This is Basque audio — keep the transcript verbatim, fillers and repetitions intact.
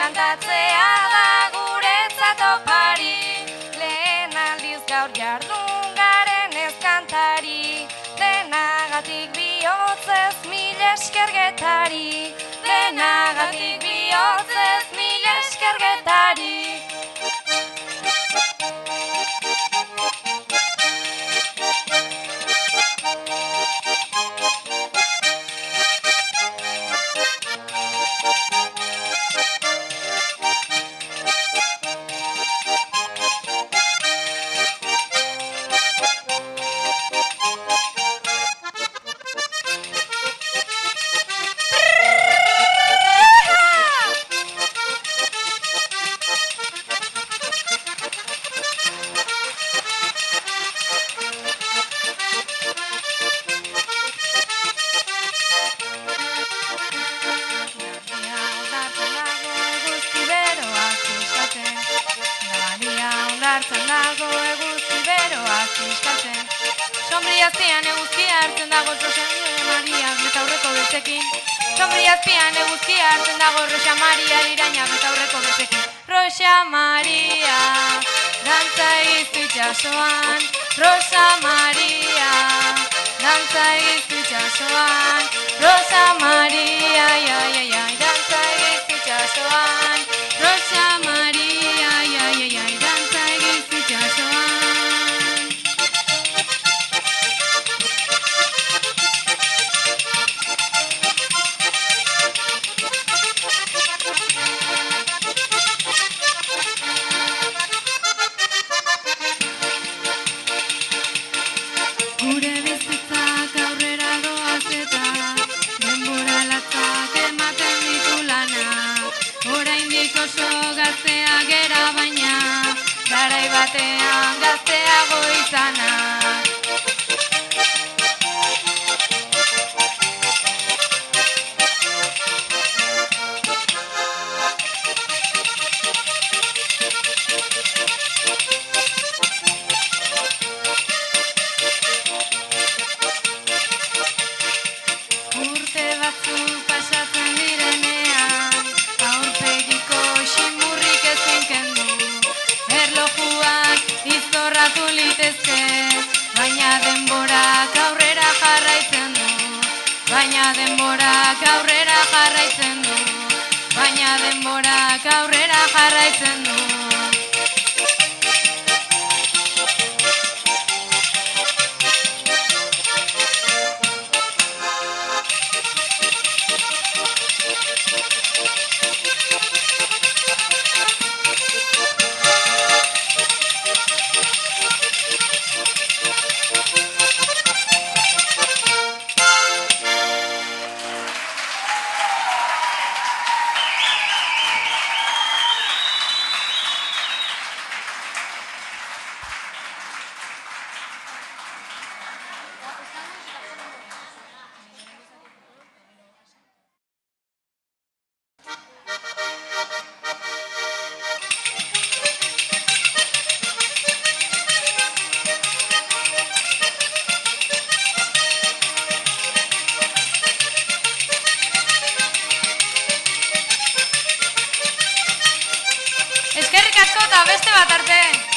kantatzea da guretzat opari, lehen aldiz gaur jardun garen ez kantari, denagatik bihotzez mil esker getari, denagatik bihotzez mil esker getari. Ondartzen dago eguzki beroa fiskatzen, sombri azpian eguzkia hartzen dago Rosa Maria betaurreko betekin, sombri azpian eguzkia hartzen dago Rosa Maria iraina betaurreko betekin. Rosa Maria dantza egiztu itxasoan, Rosa Maria dantza egiztu itxasoan, Rosa Maria ai, ai, ai, ai, dantza egiztu itxasoan, Rosa Maria ai, ai, ai, ai, dantza egiztu itxasoan. Gure bizitzak aurrera doaz eta denbora latzak ematen ditu lana, oraindik oso gaztea gera baina garai batean gazteago izana. Urte batzuk pasatzen direnean, aurpegiko ximurrik ezin kendu, erlojuak izorratu litezke, baina denborak aurrera jarraitzen du, baina denborak aurrera jarraitzen du, baina denborak aurrera jarraitzen du. Eskerrik asko eta beste bat arte!